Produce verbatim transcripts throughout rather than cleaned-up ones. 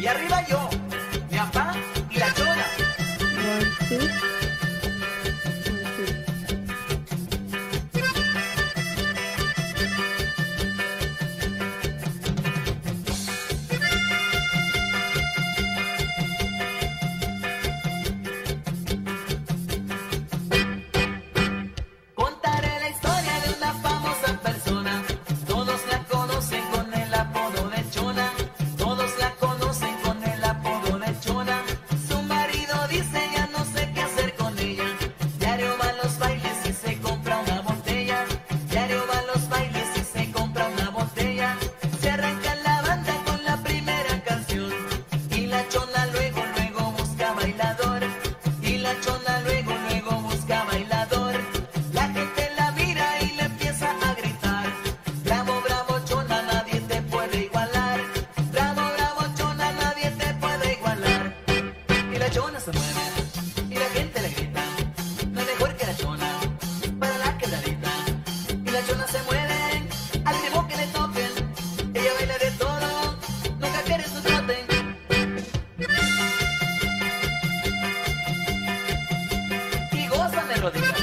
Y arriba yo, mi papá y la chona. One, two. One, two. Contaré la historia de una famosa persona. Todos la conocen con el apodo de chona. Todos la conocen con el apodo de chona. Su marido dice ya no sé qué hacer con ella. Diario va a los bailes y se compra una botella. Diario va a los bailes y se compra una botella. Se arranca la banda con la primera canción. Y la chona luego, luego busca bailador. Y la chona luego, luego busca bailador. La gente la mira y le empieza a gritar. Bravo, bravo, chona, nadie te puede igualar. Bravo, bravo, chona, nadie te puede igualar. Y la chona se mueve y la gente le grita. No hay mejor que la chona para la quebradita. Y la chona se mueve al ritmo que le toquen. Ella baila de todo, nunca quiere su trote. Y gózame, rodilla.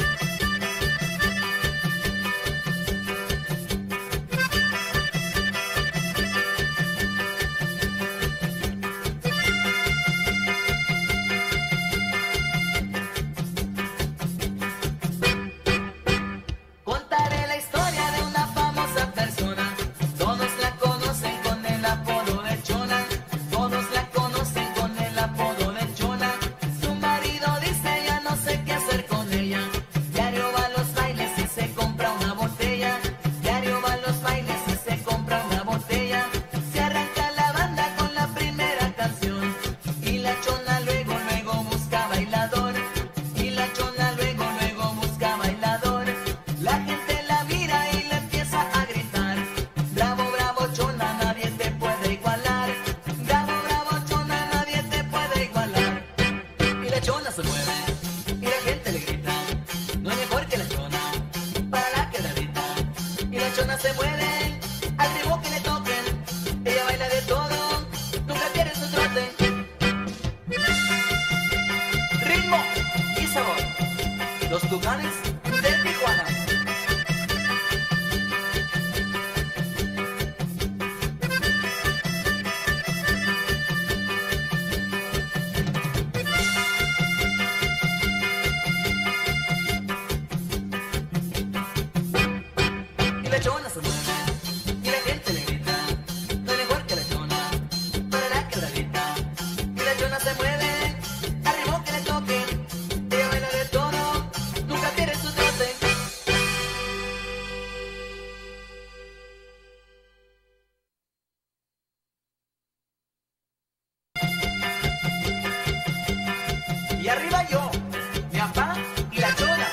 Contaré la historia de una famosa persona. Todos la conocen con el apodo de chona. Todos la conocen con el apodo de chona. Su marido dice ya no sé qué hacer con ella. Diario va a los bailes y se compra una botella. Diario va a los bailes y se compra una botella. Se arranca la banda con la primera canción. Y la chona luego, luego busca bailador. Y la chona luego, luego busca bailador. La gente la mira y le empieza a gritar. Bravo, bravo, chona, nadie te puede igualar. Bravo, bravo, chona, nadie te puede igualar. Y la chona se mueve y la gente le grita. No hay mejor que la chona para la quebradita. Y la chona se mueve al ritmo que le toquen. Ella baila de todo, nunca pierde su trote. Ritmo y sabor. Los Tucanes de Tijuana. Y la chona se mueve y la gente le grita. No hay mejor que la chona para la quebradita. Y la chona se mueve al ritmo que le toquen. Ella baila de todo, nunca pierde su trote. Y arriba yo, mi papá y la chona.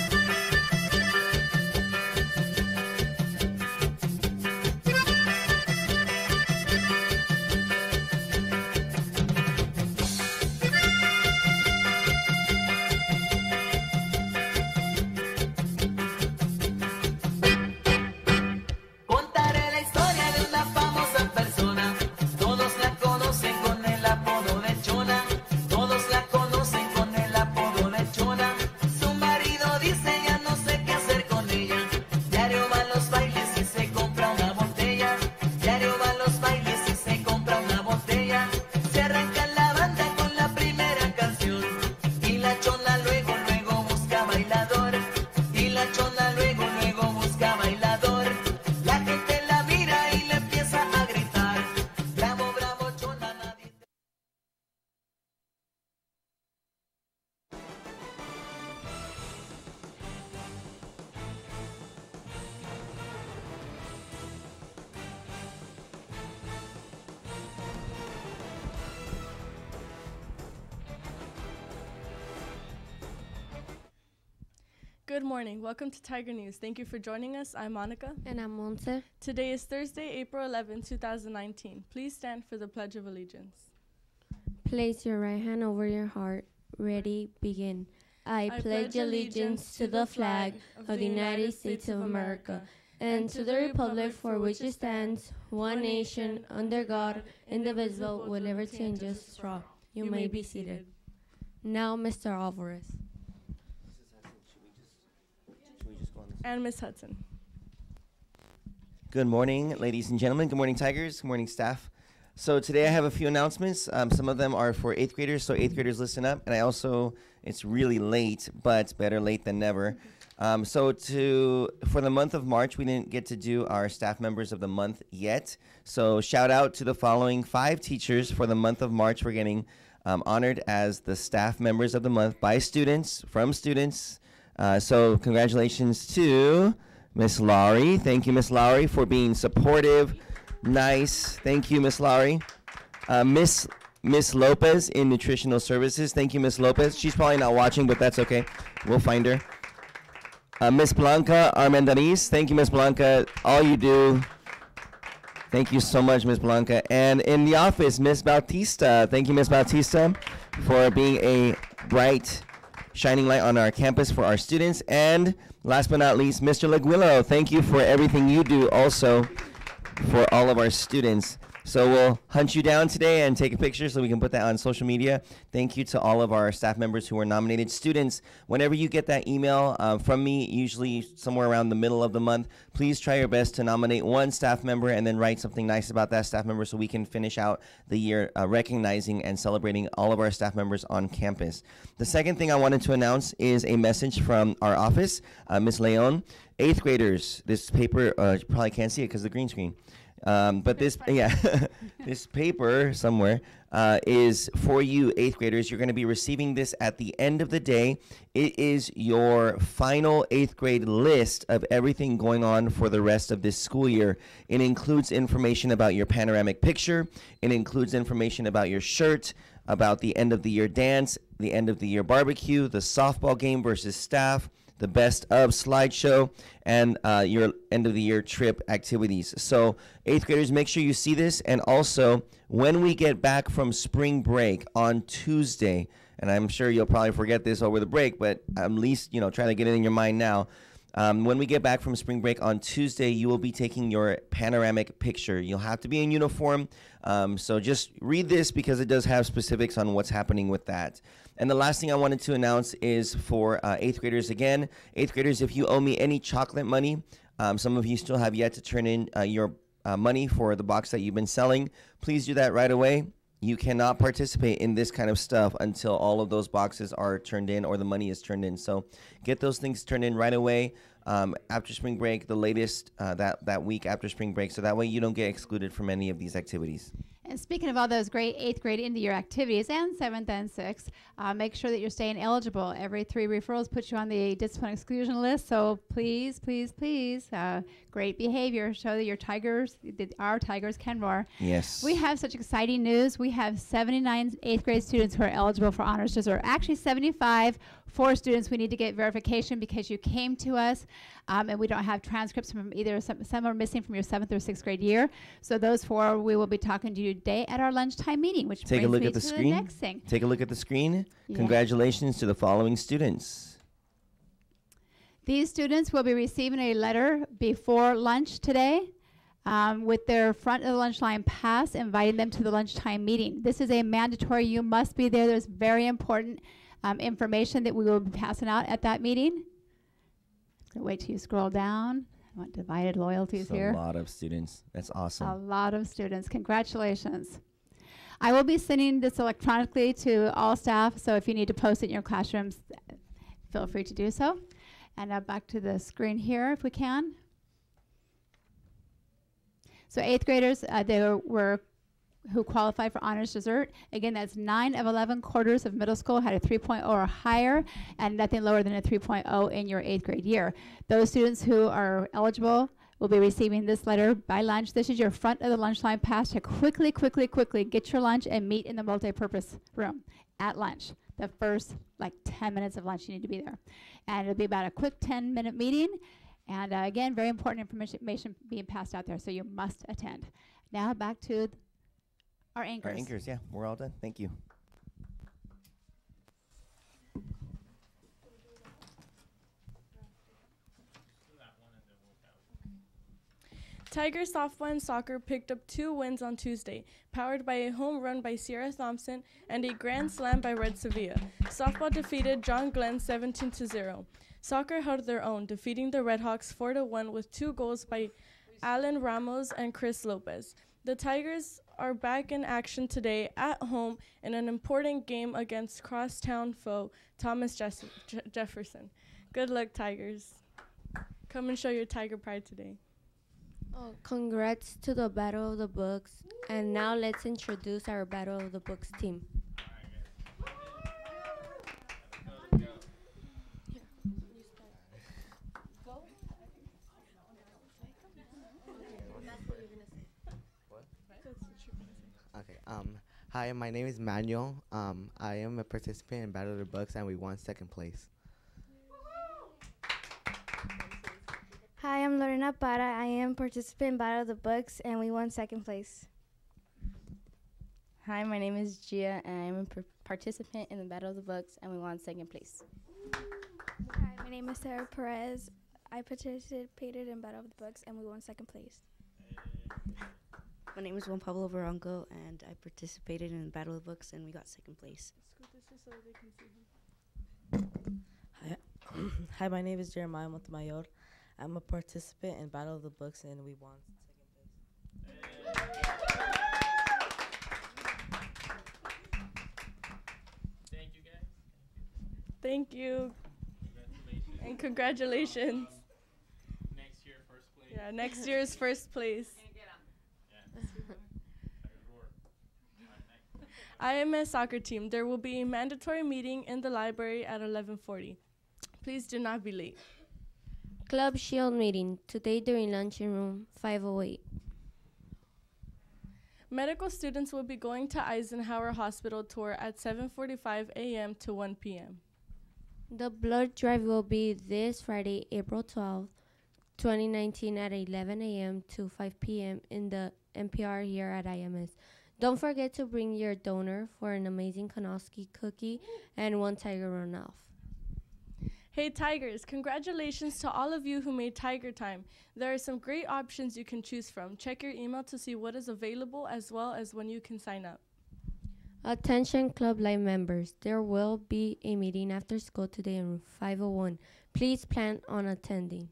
Contaré la historia de una famosa persona. Todos la conocen con el apodo de chona. Todos la conocen con el apodo de chona. Su marido dice ya no sé qué hacer con ella. Diario va a los bailes y se compra una botella. Diario va a los bailes y se compra una botella. Se arranca la banda con la primera canción. Y la chona luego, luego busca bailador. Y la chona luego, luego busca bailador. La gente la mira y le empieza a gritar. Bravo, bravo, chona, nadie te... Good morning. Welcome to Tiger News. Thank you for joining us. I'm Monica. And I'm Monse. Today is Thursday, April eleventh, two thousand nineteen. Please stand for the Pledge of Allegiance. Place your right hand over your heart. Ready, begin. I pledge allegiance to the flag of the United States of America and to the republic for which it stands, one nation, under God, indivisible, with liberty and justice for all. You may be seated. Now, Mister Alvarez. And Miss Hudson. Good morning, ladies and gentlemen. Good morning, Tigers. Good morning, staff. So today I have a few announcements. Um, some of them are for eighth graders, so eighth graders listen up. And I also, it's really late, but better late than never. Um, so to for the month of March, we didn't get to do our staff members of the month yet. So shout out to the following five teachers for the month of March. We're getting um, honored as the staff members of the month by students, from students. Uh, so congratulations to Miss Laurie. Thank you, Miss Laurie, for being supportive. Nice. Thank you, Miss Laurie. Uh, Miss Miss Lopez in Nutritional Services. Thank you, Miss Lopez. She's probably not watching, but that's okay. We'll find her. Uh, Miss Blanca Armendariz. Thank you, Miss Blanca. All you do. Thank you so much, Miss Blanca. And in the office, Miss Bautista. Thank you, Miss Bautista, for being a bright, shining light on our campus for our students. And last but not least, Mister Leguillo. Thank you for everything you do also for all of our students. So we'll hunt you down today and take a picture so we can put that on social media. Thank you to all of our staff members who were nominated. Students, whenever you get that email uh, from me, usually somewhere around the middle of the month, please try your best to nominate one staff member and then write something nice about that staff member so we can finish out the year uh, recognizing and celebrating all of our staff members on campus. The second thing I wanted to announce is a message from our office, uh, Miz Leon. Eighth graders, this paper, uh, you probably can't see it because of the green screen. Um, but this, yeah, this paper somewhere uh, is for you, eighth graders. You're going to be receiving this at the end of the day. It is your final eighth grade list of everything going on for the rest of this school year. It includes information about your panoramic picture. It includes information about your shirt, about the end of the year dance, the end of the year barbecue, the softball game versus staff, the best of slideshow, and uh, your end of the year trip activities. So eighth graders, make sure you see this. And also, when we get back from spring break on Tuesday, and I'm sure you'll probably forget this over the break, but at least, you know, try to get it in your mind now. Um, when we get back from spring break on Tuesday, you will be taking your panoramic picture. You'll have to be in uniform. Um, so just read this because it does have specifics on what's happening with that. And the last thing I wanted to announce is for uh, eighth graders again. Eighth graders, if you owe me any chocolate money, um, some of you still have yet to turn in uh, your uh, money for the box that you've been selling. Please do that right away. You cannot participate in this kind of stuff until all of those boxes are turned in or the money is turned in. So get those things turned in right away um, after spring break, the latest uh, that, that week after spring break. So that way you don't get excluded from any of these activities. And speaking of all those great eighth grade into your activities and seventh and sixth, uh, make sure that you're staying eligible. Every three referrals puts you on the discipline exclusion list. So please, please, please, uh, great behavior. Show that your Tigers, that our Tigers can roar. Yes. We have such exciting news. We have seventy-nine eighth grade students who are eligible for honors dessert. Actually, seventy-five. Four students, we need to get verification because you came to us um, and we don't have transcripts from either. Some, some are missing from your seventh or sixth grade year. So those four, we will be talking to you today at our lunchtime meeting, which Take a brings look me at the to screen. the next thing. Take a look at the screen. Yeah. Congratulations to the following students. These students will be receiving a letter before lunch today um, with their front of the lunch line pass inviting them to the lunchtime meeting. This is a mandatory. You must be there. There's very important Um, information that we will be passing out at that meeting. So wait till you scroll down. I want divided loyalties That's here. a lot of students. That's awesome. A lot of students. Congratulations. I will be sending this electronically to all staff, so if you need to post it in your classrooms, feel free to do so. And now back to the screen here, if we can. So eighth graders, uh, they were who qualified for honors dessert. Again, that's nine of eleven quarters of middle school had a three point oh or higher, and nothing lower than a three point oh in your eighth grade year. Those students who are eligible will be receiving this letter by lunch. This is your front of the lunch line pass to quickly, quickly, quickly get your lunch and meet in the multi-purpose room at lunch. The first like ten minutes of lunch, you need to be there. And it'll be about a quick ten minute meeting. And uh, again, very important information being passed out there, so you must attend. Now back to th- our anchors. Our anchors, yeah, we're all done. Thank you. Tiger softball and soccer picked up two wins on Tuesday, powered by a home run by Sierra Thompson and a grand slam by Red Sevilla. Softball defeated John Glenn seventeen to zero. Soccer held their own, defeating the Redhawks four to one with two goals by Alan Ramos and Chris Lopez. The Tigers are back in action today at home in an important game against crosstown foe Thomas Jess- Je- Jefferson. Good luck, Tigers. Come and show your Tiger pride today. Oh, congrats to the Battle of the Books. And now let's introduce our Battle of the Books team. Okay. Um. Hi, my name is Manuel. Um. I am a participant in Battle of the Books, and we won second place. Hi, I'm Lorena Para. I am participant in Battle of the Books, and we won second place. Hi, my name is Gia, and I'm a par- participant in the Battle of the Books, and we won second place. Hi, my name is Sarah Perez. I participated in Battle of the Books, and we won second place. My name is Juan Pablo Veronco, and I participated in the Battle of the Books, and we got second place. Hi, Hi, my name is Jeremiah Montemayor. I'm a participant in Battle of the Books, and we won second place. Thank you, guys. Thank you. Congratulations. And congratulations. Next year, first place. Yeah, next year's first place. Yeah. Tigers roar. All right, next. I M S soccer team. There will be a mandatory meeting in the library at eleven forty. Please do not be late. Club Shield meeting today during luncheon room five oh eight. Medical students will be going to Eisenhower Hospital tour at seven forty-five a m to one p m The blood drive will be this Friday, April twelfth, twenty nineteen at eleven a m to five p m in the N P R here at I M S. Don't forget to bring your donor for an amazing Kanowski cookie and one Tiger runoff. Hey Tigers, congratulations to all of you who made Tiger Time. There are some great options you can choose from. Check your email to see what is available as well as when you can sign up. Attention Club Live members, there will be a meeting after school today in room five oh one. Please plan on attending.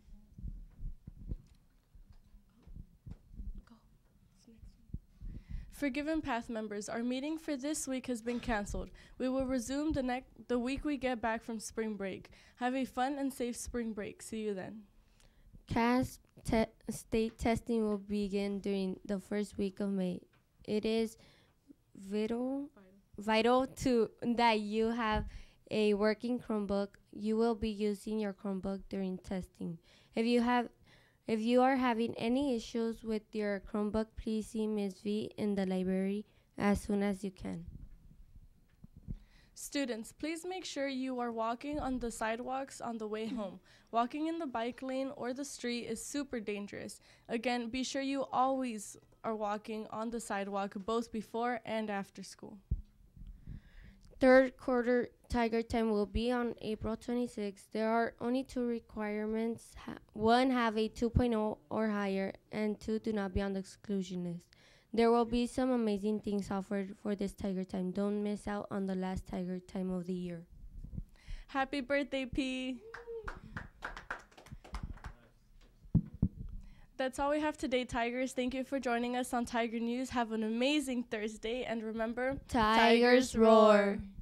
Forgiven Path members, our meeting for this week has been canceled. We will resume the next the week we get back from spring break. Have a fun and safe spring break. See you then. C A S P te- state testing will begin during the first week of May. It is vital vital to that you have a working Chromebook. You will be using your Chromebook during testing. If you have If you are having any issues with your Chromebook, please see Miz V in the library as soon as you can. Students, please make sure you are walking on the sidewalks on the way home. Walking in the bike lane or the street is super dangerous. Again, be sure you always are walking on the sidewalk both before and after school. Third quarter Tiger Time will be on April twenty-sixth. There are only two requirements. Ha- one, have a two point oh or higher, and two, do not be on the exclusion list. There will be some amazing things offered for this Tiger Time. Don't miss out on the last Tiger Time of the year. Happy birthday, P. That's all we have today, Tigers. Thank you for joining us on Tiger News. Have an amazing Thursday, and remember, Tigers roar.